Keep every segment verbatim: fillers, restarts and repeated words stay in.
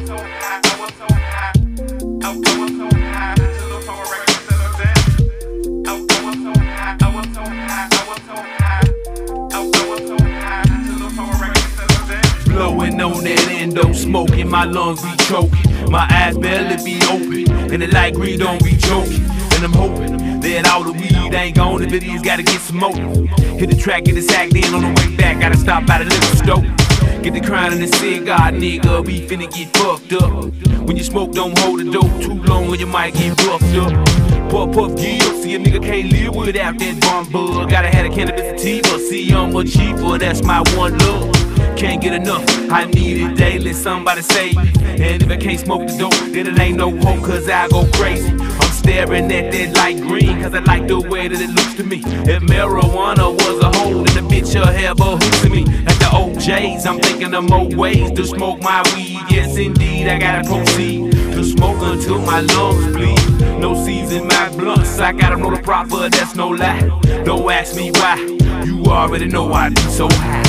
Blowing on that endo, smoking, my lungs be choking, my eyes barely be open, and the light green don't be joking. And I'm hoping that all the weed ain't gone, if it is, gotta get some more. Hit the track, get the sack, then on the way back, gotta stop by the liquor store. Get the crown and the cigar, nigga, we finna get fucked up. When you smoke, don't hold the dope too long or you might get fucked up. Puff, puff, give, see a nigga can't live without that bomb bug. Gotta have a cannabis sativa, see I'm much cheaper, that's my one love. Can't get enough, I need it daily, somebody save me. And if I can't smoke the dope, then it ain't no hope, cause I go crazy. I'm staring at that light green, cause I like the way that it looks to me. If marijuana was a hole, then the bitch will have a hook to me. At the O J's, I'm thinking of more ways to smoke my weed. Yes indeed, I gotta proceed to smoke until my lungs bleed. No seeds in my blunts, I gotta know the proper, that's no lie. Don't ask me why, you already know I be so high.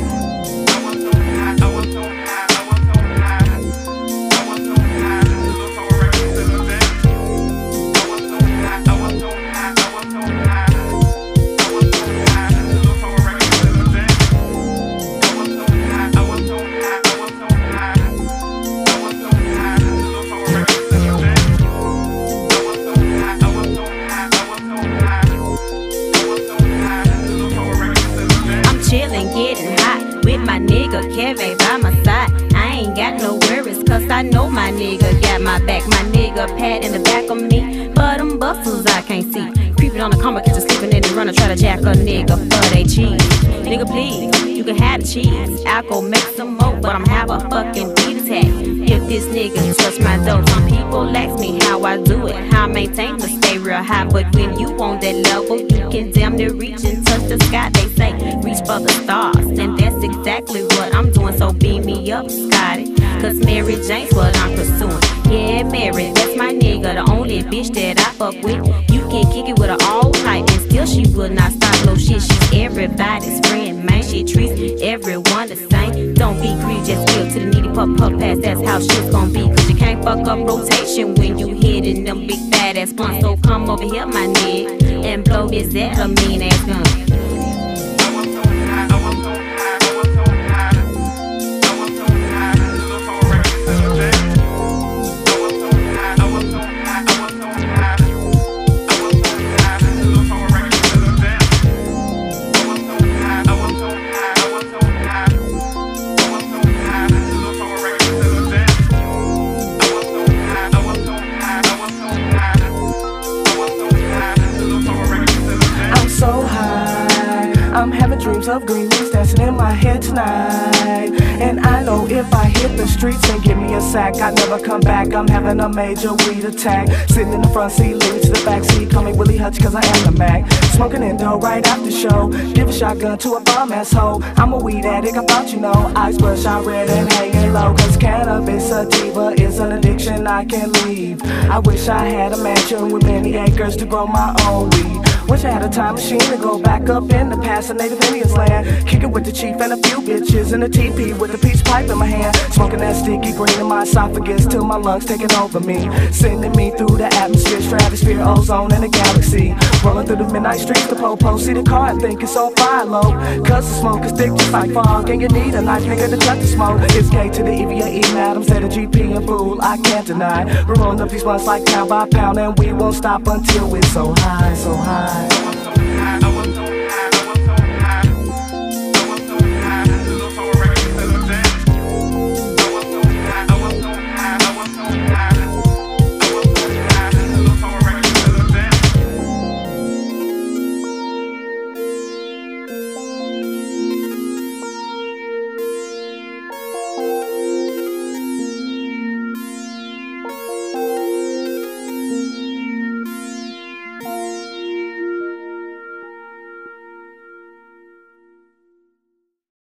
Chillin', getting hot with my nigga Kevae by my side. I ain't got no worries, cause I know my nigga got my back. My nigga pat in the back of me, but them bustles I can't see. Creeping on the corner, catch a sleeping in the runner, try to jack a nigga for they cheese. Nigga, please, you can have the cheese. I'll go make some more, but I'm have a fucking beat attack if this nigga touch my dough. Some people ask me how I do it, how I maintain to stay real high. But when you on that level, you can damn near reach and touch the sky. They say reach for the stars, and that's exactly what I'm doing. So beam me up, Scotty, cause Mary Jane's what I'm pursuing. Yeah, Mary, that's my nigga, the only bitch that I fuck with. You can kick it with her all night, and still she will not stop. No shit, she's everybody's friend, man. She treats everyone the same. Don't be greedy, just give to the needy, puff puff pass. That's how shit's gon' be, cause you can't fuck up rotation when you hitting them big fat ass blunts. So come over here, my nigga, and blow this at a mean ass gun. I'm having dreams of green leaves dancing in my head tonight. And I know if I hit the streets and give me a sack, I'd never come back. I'm having a major weed attack. Sitting in the front seat, leaning to the back seat. Call me Willie Hutch cause I am the Mac. Smoking endo right after show. Give a shotgun to a bum asshole. I'm a weed addict, I thought you know. Eyes bloodshot red and hanging low, cause cannabis sativa is an addiction I can't leave. I wish I had a mansion with many acres to grow my own weed. Wish I had a time machine to go back up in the past, a native Indian's land. Kick it with the chief and a few bitches in a teepee with a peace pipe in my hand. Smoking that sticky green in my esophagus till my lungs taking over me. Sending me through the atmosphere, stratosphere, ozone, and the galaxy. Rolling through the midnight streets, the po-po, see the car and think it's on fire low. Cause the smoke is thick just like fog, and you need a knife nigga to cut the smoke. It's K to the E V A E, madam, said a G P and fool, I can't deny. We're rolling up these blunts like pound by pound, and we won't stop until we're so high, so high.